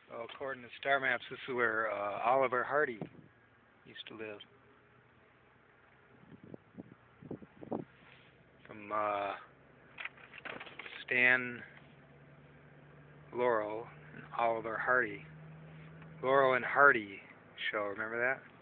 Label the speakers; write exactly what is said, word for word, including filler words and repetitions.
Speaker 1: Well, according to star maps, this is where uh, Oliver Hardy used to live. From uh, Stan Laurel and Oliver Hardy. Laurel and Hardy show, remember that?